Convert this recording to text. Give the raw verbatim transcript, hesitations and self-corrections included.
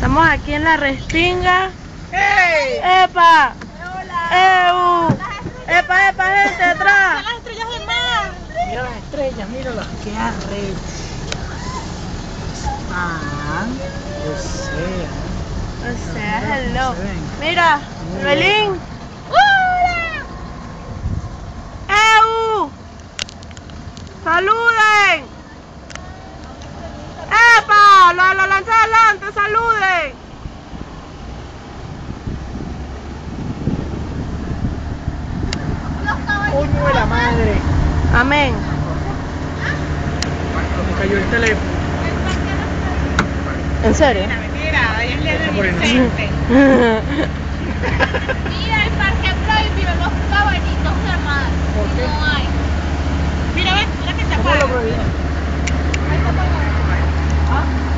Estamos aquí en la Restinga. ¡Hey! ¡Epa! ¡Hola! ¡Eu! ¡Epa, epa, gente atrás! ¡Son las estrellas del mar! Mira las estrellas, míralas. ¡Qué arrecho! Ah, o sea. O sea, hello. Se ven. Mira, Muy Belín. bien. ¡Eu! ¡Saluden! ¡Epa! ¡La, la lanza adelante! ¡Saluden! ¡Coño de la madre! Amén. Me cayó el teléfono. ¿En serio? Mira, hoy es el día de Por el Vicente. Mira, el parque prohibido, los caballitos de mar. ¿Por qué? No hay. Mira, ves, mira que se ¿Cómo lo apaga. prohibieron? Ahí está apagado. ¿Ah?